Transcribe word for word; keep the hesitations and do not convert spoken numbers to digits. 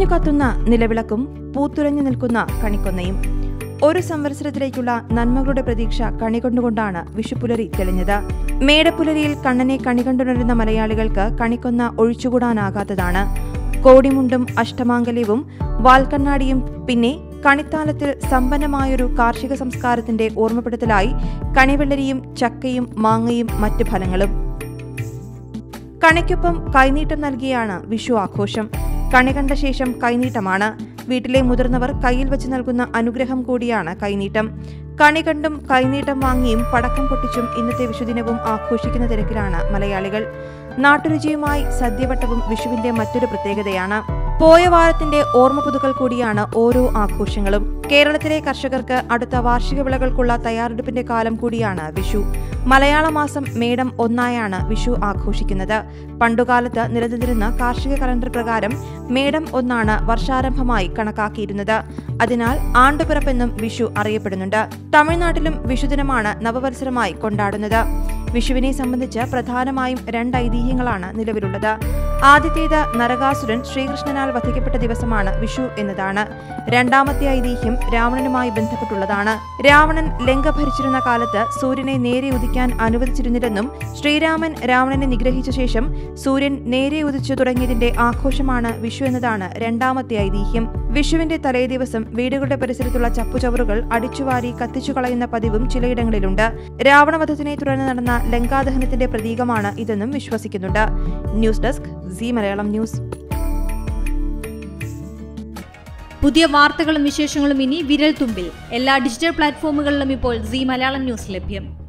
കുമിഞ്ഞു കത്തുന്ന നിലവിളക്കും പൂത്തുലഞ്ഞു നിൽക്കുന്ന കണിക്കൊന്നയും. ഒരു സംവത്സരത്തിലേക്കുള്ള നന്മകളുടെ പ്രതീക്ഷ കണികൊണ്ടുകൊണ്ടാണ് വിഷുപുലരി തെളിഞ്ഞത്. മേടപ്പുലരിയിൽ കണ്ണനെ കണികണ്ടുണരുന്ന മലയാളികൾക്ക് കണിക്കൊന്ന ഒഴിച്ചുകൂടാനാകാത്തതാണ്. കോടിമുണ്ടും അഷ്ടമാംഗല്യവും വാൽക്കണ്ണാടിയും പിന്നെ കണിത്താലത്തിൽ സമ്പന്നമായൊരു കാർഷിക സംസ്കാരത്തിന്റെ ഓർമ്മപ്പെടുത്തലായി കണിവെള്ളരിയും ചക്കയും മാങ്ങയും മറ്റു ഫലങ്ങളും. കണിക്കൊപ്പം കൈനീട്ടം നൽകിയാണ് വിഷു ആഘോഷം. കണി കണ്ട ശേഷം കൈനീട്ടമാണ്. വീട്ടിലെ മുതിർന്നവർ കയ്യിൽ വെച്ച് നൽകുന്ന അനുഗ്രഹം കൂടിയാണ് കൈനീട്ടം. കണി കണ്ടും കൈനീട്ടം വാങ്ങിയും പടക്കം പൊട്ടിച്ചും ഇന്നത്തെ വിഷുദിനവും ആഘോഷിക്കുന്ന തിരക്കിലാണ് മലയാളികൾ. നാട്ടുരുചിയുമായി സദ്യവട്ടവും വിഷുവിന്റെ മറ്റൊരു പ്രത്യേകതയാണ്. പോയ വാരത്തിന്റെ ഓർമ്മ പുതുക്കൽ കൂടിയാണ് ഓരോ ആഘോഷങ്ങളും. കേരളത്തിലെ കർഷകർക്ക് അടുത്ത വാർഷിക വിളകൾക്കുള്ള തയ്യാറെടുപ്പിന്റെ കാലം കൂടിയാണ് വിഷു. മലയാള മാസം മേടം ഒന്നായാണ് വിഷു ആഘോഷിക്കുന്നത്. പണ്ടുകാലത്ത് നിലനിന്നിരുന്ന കാർഷിക കലണ്ടർ പ്രകാരം മേടം ഒന്നാണ് വർഷാരംഭമായി കണക്കാക്കിയിരുന്നത്. അതിനാൽ ആണ്ടുപിറപ്പെന്നും വിഷു അറിയപ്പെടുന്നുണ്ട്. തമിഴ്നാട്ടിലും വിഷുദിനമാണ് നവവത്സരമായി കൊണ്ടാടുന്നത്. വിഷുവിനെ സംബന്ധിച്ച് പ്രധാനമായും രണ്ട് ഐതിഹ്യങ്ങളാണ് നിലവിലുള്ളത്. ആദ്യത്തേത് നരകാസുരൻ ശ്രീകൃഷ്ണനാൽ വധിക്കപ്പെട്ട ദിവസമാണ് വിഷു എന്നതാണ്. രണ്ടാമത്തെ ഐതിഹ്യം രാവണനുമായി ബന്ധപ്പെട്ടുള്ളതാണ്. രാവണൻ ലങ്ക ഭരിച്ചിരുന്ന കാലത്ത് സൂര്യനെ നേരെ ഉദിക്കാൻ അനുവദിച്ചിരുന്നില്ലെന്നും ശ്രീരാമൻ രാവണനെ നിഗ്രഹിച്ച ശേഷം സൂര്യൻ നേരെ ഉദിച്ചു തുടങ്ങിയതിന്റെ ആഘോഷമാണ് വിഷു എന്നതാണ് രണ്ടാമത്തെ ഐതിഹ്യം. വിഷുവിന്റെ തലേദിവസം വീടുകളുടെ പരിസരത്തുള്ള ചപ്പുചവറുകൾ അടിച്ചുവാരി കത്തിച്ചു കളയുന്ന പതിവും ചിലയിടങ്ങളിലുണ്ട്. രാവണവധത്തിനെ തുടർന്ന് നടന്ന ലങ്കാദഹനത്തിന്റെ പ്രതീകമാണ് ഇതെന്നും വിശ്വസിക്കുന്നുണ്ട്. News desk Zee Malayalam news. പുതിയ വാർത്തകളും വിശേഷങ്ങളും ഇനി വിരൽ തുമ്പിൽ. എല്ലാ ഡിജിറ്റൽ പ്ലാറ്റ്ഫോമുകളിലും ഇപ്പോൾ സീ മലയാളം ന്യൂസ് ലഭ്യം.